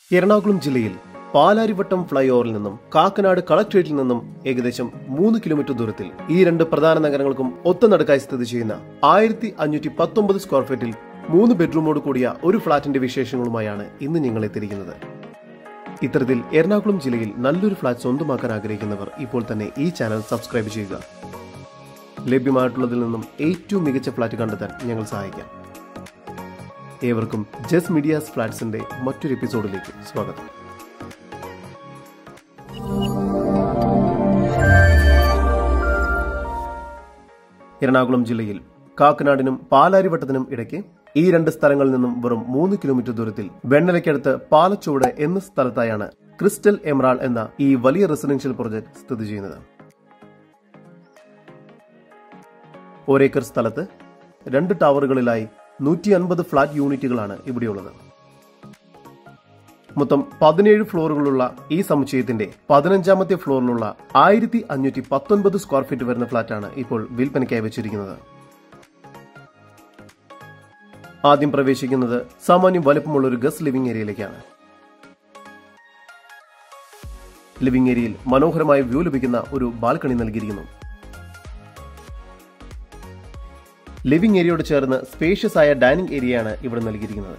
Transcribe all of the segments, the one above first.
എറണാകുളം ജില്ലയിൽ പാലാരിവട്ടം ഫ്ലൈ ഓവറിൽ നിന്നും കാക്കനാട് കളക്ട്രേറ്റിൽ നിന്നും ഏകദേശം 3 കിലോമീറ്റർ ദൂരത്തിൽ ഈ രണ്ട് പ്രധാന നഗരങ്ങൾക്കും ഒത്തനടുക്കായി സ്ഥിതി ചെയ്യുന്ന 1519 സ്ക്വയർ ഫീറ്റിൽ 3 ബെഡ്റൂമോട് കൂടിയ ഒരു ഫ്ളാറ്റിന്റെ വിശേഷങ്ങളുമായാണ് ഇന്ന് ഞങ്ങൾ എത്തിയിരിക്കുന്നത്. ഇത്തരത്തിൽ എറണാകുളം ജില്ലയിൽ നല്ലൊരു ഫ്ളാറ്റ് സ്വന്തമാക്കാൻ ആഗ്രഹിക്കുന്നവർ ഇപ്പോൾ തന്നെ ഈ ചാനൽ സബ്സ്ക്രൈബ് ചെയ്യുക. ലഭ്യമായിട്ടുള്ളതിൽ നിന്നും ഏറ്റവും മികച്ച ഫ്ളാറ്റ് കണ്ടെത്താൻ ഞങ്ങൾ സഹായിക്കാം. ഏവർക്കും ജസ് മീഡിയാസ് ഫ്ളാറ്റ്സിന്റെ മറ്റൊരു എപ്പിസോഡിലേക്ക് സ്വാഗതം. എറണാകുളം ജില്ലയിൽ കാക്കനാടിനും പാലാരിവട്ടത്തിനും ഇടയ്ക്ക് ഈ രണ്ട് സ്ഥലങ്ങളിൽ നിന്നും വെറും 3 കിലോമീറ്റർ ദൂരത്തിൽ വെണ്ണലയ്ക്കടുത്ത് പാലച്ചോട് എന്ന സ്ഥലത്തായാണ് ക്രിസ്റ്റൽ എമറാൾ എന്ന ഈ വലിയ റെസിഡൻഷ്യൽ പ്രോജക്ട് സ്ഥിതി ചെയ്യുന്നത്. ഒരേക്കർ സ്ഥലത്ത് 2 ടവറുകളിലായി 150 ഫ്ളാറ്റ് യൂണിറ്റുകളാണ് ഇവിടെയുള്ളത്. മൊത്തം 17 ഫ്ലോറുകളുള്ള ഈ സമുച്ചയത്തിന്റെ 15ാമത്തെ ഫ്ലോറിലുള്ള 1519 സ്ക്വയർ ഫീറ്റ് വരുന്ന ഫ്ളാറ്റാണ് ഇപ്പോൾ വിൽപ്പനയ്ക്കായി വെച്ചിരിക്കുന്നത്. ആദ്യം പ്രവേശിക്കുന്നത് സാമാന്യം വലുപ്പമുള്ള ഒരു ഗസ്റ്റ് ലിവിംഗ് ഏരിയയിലേക്കാണ്. ലിവിംഗ് ഏരിയയിൽ മനോഹരമായ വ്യൂ ലഭിക്കുന്ന ഒരു ബാൽക്കണി നൽകിയിരിക്കുന്നു. ലിവിംഗ് ഏരിയയോട് ചേർന്ന് സ്പേഷ്യസ് ആയ ഡൈനിങ് ഏരിയയാണ് ഇവിടെ നൽകിയിരിക്കുന്നത്.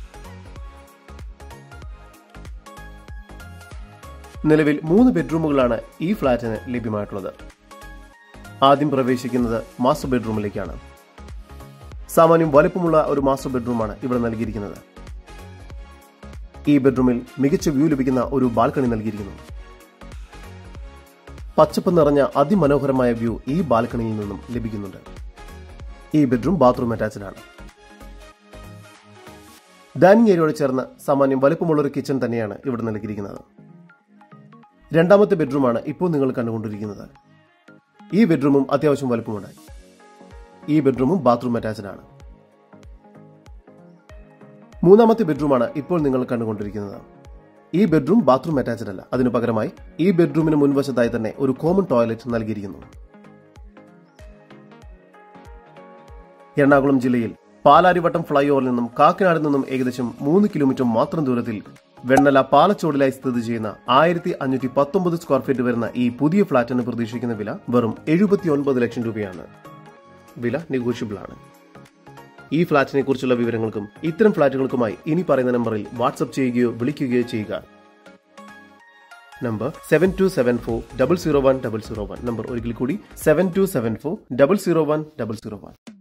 നിലവിൽ 3 ബെഡ്റൂമുകളാണ് ഈ ഫ്ളാറ്റിന് ലഭ്യമായിട്ടുള്ളത്. ആദ്യം പ്രവേശിക്കുന്നത് മാസ്റ്റർ ബെഡ്റൂമിലേക്കാണ്. സാമാന്യം വലുപ്പമുള്ള ഒരു മാസ്റ്റർ ബെഡ്റൂമാണ് ഇവിടെ നൽകിയിരിക്കുന്നത്. ഈ ബെഡ്റൂമിൽ മികച്ച വ്യൂ ലഭിക്കുന്ന ഒരു ബാൽക്കണി നൽകിയിരിക്കുന്നു. പച്ചപ്പ് നിറഞ്ഞ അതിമനോഹരമായ വ്യൂ ഈ ബാൽക്കണിയിൽ നിന്നും ലഭിക്കുന്നുണ്ട്. ഈ ബെഡ്റൂം ബാത്റൂം അറ്റാച്ച്ഡ് ആണ്. ഡൈനിങ് ഏരിയയോട് ചേർന്ന് സാമാന്യം വലുപ്പമുള്ള ഒരു കിച്ചൺ തന്നെയാണ് ഇവിടെ നൽകിയിരിക്കുന്നത്. രണ്ടാമത്തെ ബെഡ്റൂമാണ് ഇപ്പോൾ നിങ്ങൾ കണ്ടുകൊണ്ടിരിക്കുന്നത്. ഈ ബെഡ്റൂമും അത്യാവശ്യം വലുപ്പമുണ്ട്. ഈ ബെഡ്റൂമും ബാത്റൂം അറ്റാച്ച്ഡ് ആണ്. മൂന്നാമത്തെ ബെഡ്റൂമാണ് ഇപ്പോൾ നിങ്ങൾ കണ്ടുകൊണ്ടിരിക്കുന്നത്. ഈ ബെഡ്റൂം ബാത്റൂം അറ്റാച്ച്ഡ് അല്ല. അതിനു പകരമായി ഈ ബെഡ്റൂമിന് മുൻവശത്തായി തന്നെ ഒരു കോമൺ ടോയ്ലറ്റ് നൽകിയിരിക്കുന്നു. എറണാകുളം ജില്ലയിൽ പാലാരിവട്ടം ഫ്ലൈ ഓവറിൽ നിന്നും കാക്കനാടിൽ നിന്നും ഏകദേശം 3 കിലോമീറ്റർ മാത്രം ദൂരത്തിൽ വെണ്ണല പാലച്ചോടിലായി സ്ഥിതി ചെയ്യുന്ന 1519 സ്ക്വയർ ഫീറ്റ് വരുന്ന ഈ പുതിയ ഫ്ളാറ്റിന് പ്രതീക്ഷിക്കുന്ന വില വെറും 79 ലക്ഷം രൂപയാണ്. വില നെഗോഷ്യബിൾ ആണ്. ഈ ഫ്ളാറ്റിനെ കുറിച്ചുള്ള വിവരങ്ങൾക്കും ഇത്തരം ഫ്ളാറ്റുകൾക്കുമായി ഇനി പറയുന്ന നമ്പറിൽ വാട്സ്ആപ്പ് ചെയ്യുകയോ വിളിക്കുകയോ ചെയ്യുക. നമ്പർ 7274 001 001. നമ്പർ ഒരിക്കൽ കൂടി 7274 001 001.